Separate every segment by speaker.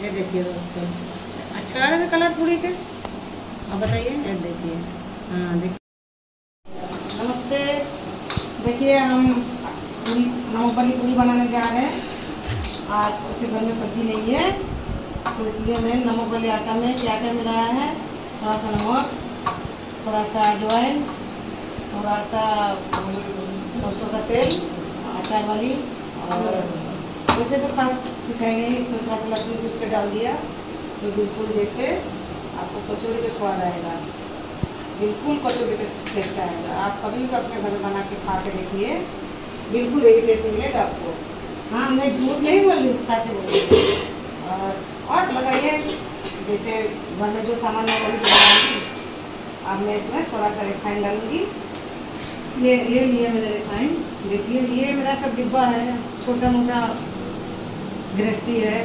Speaker 1: ये देखिए दोस्तों, अच्छा लग रहा है कलर पूरी के। आप बताइए, ये देखिए। हाँ देखिए, नमस्ते। देखिए हम मूंगफली पूरी बनाने जा रहे हैं। आज उसे घर में सब्जी नहीं है, तो इसलिए मैंने नमक वाले आटा में क्या क्या मिलाया है, थोड़ा सा नमक, थोड़ा सा अजवाइन, थोड़ा सा सरसों का तेल, अचार वाली, और वैसे तो खास कुछ है नहीं, इसमें थोड़ा सा लहसुन कुछ के डाल दिया, तो बिल्कुल जैसे आपको कचौड़ी का स्वाद आएगा, बिल्कुल कचौड़ी का टेस्ट आएगा। आप कभी भी अपने घर में बना के खा के देखिए, बिल्कुल यही टेस्ट मिलेगा आपको। हाँ, मैं झूठ नहीं बोल रही, सच बोल रही हूँ। और लगाइए, जैसे घर में जो सामान है वही बनाऊंगी। अब मैं इसमें थोड़ा सा रिफाइंड डालूंगी। ये लिए मैंने रिफाइंड, देखिए ये मेरा सब डिब्बा है, छोटा मोटा गृहस्थी है।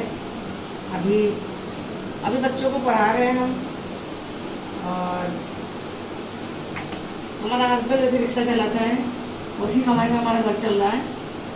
Speaker 1: अभी बच्चों को पढ़ा रहे हैं हम, और हमारा हस्बैंड वैसे रिक्शा चलाता है, उसी कमाई में हमारा घर चल रहा है,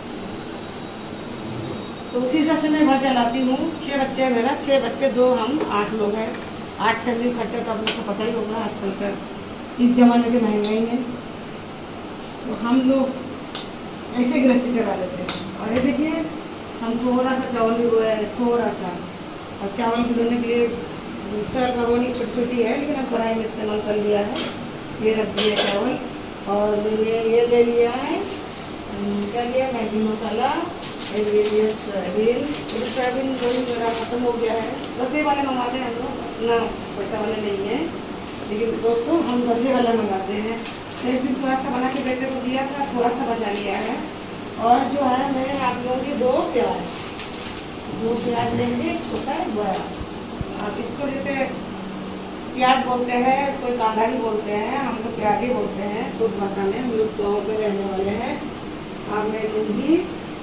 Speaker 1: तो उसी हिसाब से मैं घर चलाती हूँ। 6 बच्चे हैं मेरा, 6 बच्चे 2 हम, 8 लोग हैं। 8 फैमिली खर्चा तो आप लोग को पता ही होगा आजकल का, इस जमाने की महंगाई में, तो हम लोग ऐसे गृहस्थी चला लेते हैं। और ये देखिए, हम थोड़ा सा चावल भी बोया है, थोड़ा सा, और चावल भिगोने के लिए तरल भगोनी छोटी छोटी है, लेकिन हम कढ़ाई में इस्तेमाल कर लिया है। ये रख दिया चावल, और मैंने ये ले लिया है, क्या लिया, मैगी मसाला, ये ले लिया सोयाबीन। तो सोयाबीन वही मेरा खत्म हो गया है, दसे वाले मंगाते हैं हम लोग, अपना पैसा वाले नहीं है, लेकिन दोस्तों हम दसे वाला मंगाते हैं। तो एक दिन थोड़ा सा बना के बेटे को दिया था, थोड़ा सा बचा लिया है। और जो है, मैं आप लोगों की 2 प्याज लेंगे, छोटा है बड़ा। आप इसको जैसे प्याज बोलते हैं, कोई कांदा भी बोलते हैं, हम लोग प्याज ही बोलते हैं शुद्ध भाषा में, हम लोग गाँव में रहने वाले हैं। अब मैं लूँगी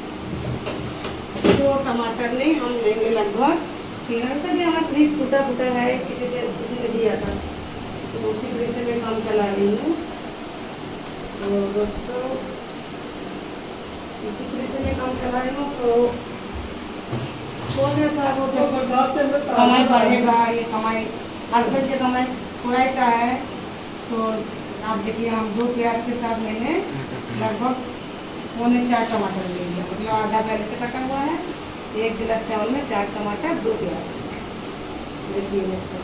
Speaker 1: 2 टमाटर, नहीं हम लेंगे लगभग 3। से भी हमारा फ्रीज टूटा फूटा है, किसी ने दिया था, तो उसी फ्रीज से मैं काम चला रही हूँ। तो दोस्तों इसी फ्रीज से मैं काम चला रही हूँ, तो सोच रहे थोड़ा बहुत कमाई बढ़ेगा, ये कमाई हस्बैंड की कमाई थोड़ा सा है। तो आप देखिए, हम 2 प्याज के साथ मैंने लगभग 4.25 टमाटर ले लिया, मतलब आधा पहले से कटा हुआ है। 1 गिलास चावल में 4 टमाटर, 2 प्याज, देखिए दोस्तों।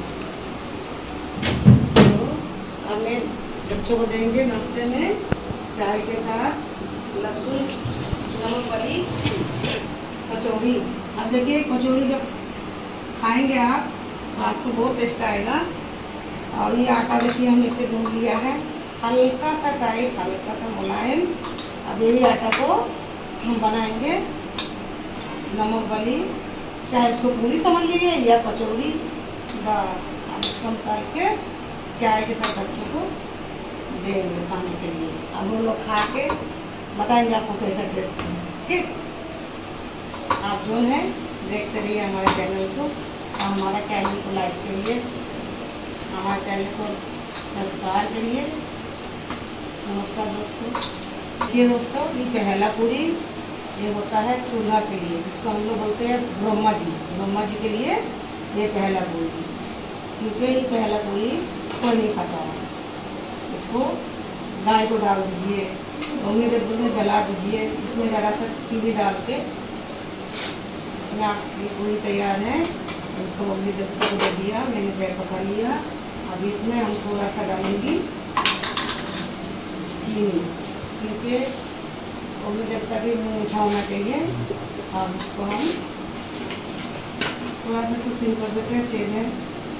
Speaker 1: तो अब मैं बच्चों को देंगे नाश्ते में चाय के साथ लहसुन नमक वाली कचौड़ी। अब देखिए, कचौड़ी जब खाएंगे आप, तो आपको बहुत टेस्ट आएगा। और ये आटा देखिए हमने इसे गूंद लिया है, हल्का सा टाइट, हल्का सा मुलायम। अब यही आटा को हम बनाएंगे नमक वाली, चाहे उसको पूरी समझ लीजिए या कचौड़ी, बस हम इसको निकाल के चाय के साथ बच्चों को देंगे खाने के लिए। अब वो लोग खा के बताएंगे आपको कैसा टेस्ट है, ठीक। आप जो है देखते रहिए हमारे चैनल को, और हमारा चैनल को लाइक करिए, हमारे चैनल को सब्सक्राइब करिए। नमस्कार दोस्तों। ये दोस्तों, ये पहला पूरी ये होता है चूल्हा के लिए, जिसको हम लोग बोलते हैं ब्रह्मा जी के लिए ये पहला पूरी, क्योंकि ये पहला पूरी कोई नहीं खाता है। इसको गाय को डाल दीजिए, अग्नि देवता में जला दीजिए, इसमें ज़रा सा चीनी डाल के, इसमें आपकी पूरी तैयार है। उसको अग्नि देवता को दे दिया, मैंने पैर पका लिया। अब इसमें हम थोड़ा सा डालेंगी चीनी, क्योंकि अग्नि देवता भी मीठा होना चाहिए। अब इसको हम थोड़ा सा इसको सिम कर देते हैं, तेज है,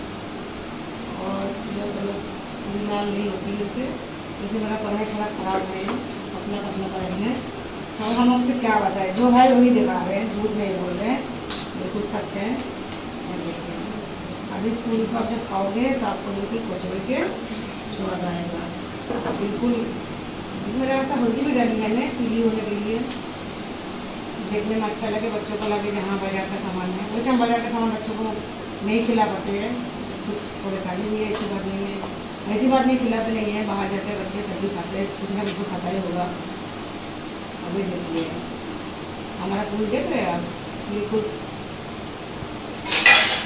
Speaker 1: और सुबह लाल नहीं होती है इसे। जैसे मेरा कढ़ाई थोड़ा खराब है, पतला कढ़ाई है, और हम आपसे क्या बताएं, जो है वही दिखा रहे हैं, झूठ नहीं बोल रहे हैं, बिल्कुल सच है। अब इस पूरी को आप जब खाओगे तो आपको बिल्कुल कचौड़ी के स्वाद आएगा, बिल्कुल। इसमें ज़रा सा हल्दी भी डाली मैंने, पीली होने के लिए, देखने में अच्छा लगे, बच्चों को लगे कि हाँ बाजार का सामान है। वैसे हम बाजार का सामान बच्चों को नहीं खिला पाते हैं, कुछ परेशानी भी है, ऐसी बात नहीं है, ऐसी बात नहीं खिलाते नहीं है, बाहर जाते हैं बच्चे तभी खाते हैं, कुछ ना कुछ खाता ही होगा। अभी देखिए हमारा पूरी देख रहे हैं आप, बिल्कुल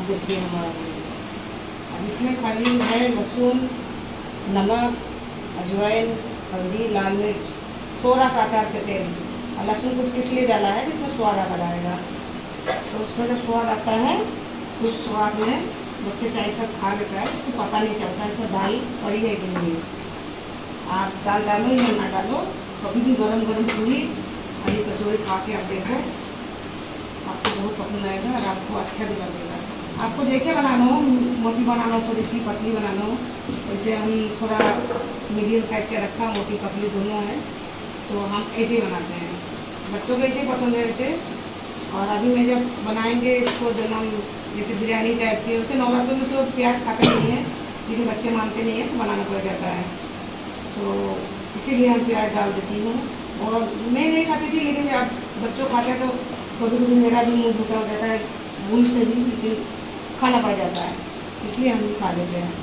Speaker 1: देखिए हमारा वीडियो। अब इसमें खाली है लहसुन, नमक, अजवाइन, हल्दी, लाल मिर्च, थोड़ा सा अचार के तेल। और लहसुन कुछ इसलिए डाला है जिसमें स्वाद आ जाएगा। तो उसमें जब स्वाद आता है उस स्वाद में बच्चे चाय सब खा लेता है तो पता नहीं चलता इसमें दाल पड़ी है कि नहीं। आप दाल डालो या ना डालो, कभी भी गरम गरम पूरी और ये कचौड़ी खा के आप देखो, आपको बहुत पसंद आएगा और आपको अच्छा भी लगेगा। आपको जैसे बनाना हो, मोटी बनाना हो, थोड़ी सी पतली बनाना हो, वैसे हम थोड़ा मीडियम साइज का रखा, मोटी पतली दोनों है, तो हम ऐसे ही बनाते हैं। बच्चों को ऐसे ही पसंद है वैसे। और अभी मैं जब बनाएंगे इसको, जब हम जैसे बिरयानी टाइप की, वैसे नवरात्रों में तो प्याज खाते नहीं हैं, लेकिन बच्चे मानते नहीं हैं तो बनाना पड़ जाता है, तो इसीलिए हम प्याज डाल देती हूँ। और मैं नहीं खाती थी, लेकिन अब बच्चों खाते हैं तो कभी कभी मेरा भी मुँह झूठा हो जाता है भूल से भी, लेकिन खाना पड़ जाता है, इसलिए हम खा लेते हैं।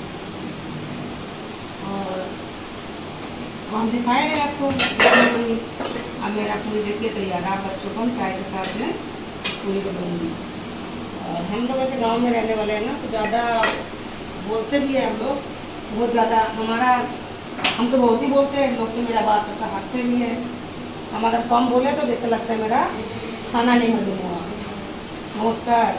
Speaker 1: और हम दिखाए रहे आपको। अब मेरा पूरी देखिए तैयार है। आप बच्चों को हम चाय के साथ में पूरी को दूँगी। और हम लोग ऐसे गांव में रहने वाले हैं ना, तो ज़्यादा बोलते भी हैं हम लोग, बहुत ज़्यादा हमारा, हम तो बहुत ही बोलते हैं, लोग तो मेरा बात ऐसा हंसते भी हैं। हम अगर कम बोले तो जैसे लगता है मेरा खाना नहीं हजम हुआ। नमस्कार।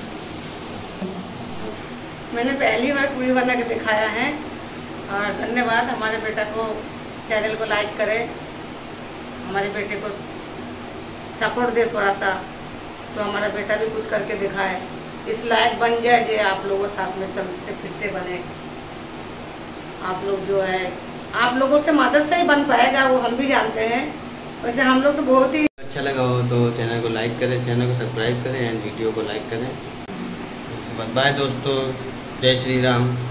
Speaker 1: मैंने पहली बार पूरी बना के दिखाया है, और धन्यवाद। हमारे बेटा को, चैनल को लाइक करें, हमारे बेटे को सपोर्ट दे थोड़ा सा, तो हमारा बेटा भी कुछ करके दिखाए, इस लायक बन जाए जो आप लोगों साथ में चलते फिरते बने। आप लोग जो है, आप लोगों से मदद से ही बन पाएगा, वो हम भी जानते हैं। वैसे हम लोग तो बहुत ही
Speaker 2: अच्छा लगा हो तो चैनल को लाइक करें, चैनल को सब्सक्राइब करें एंड वीडियो को लाइक करें। बाय दोस्तों, जय श्री राम।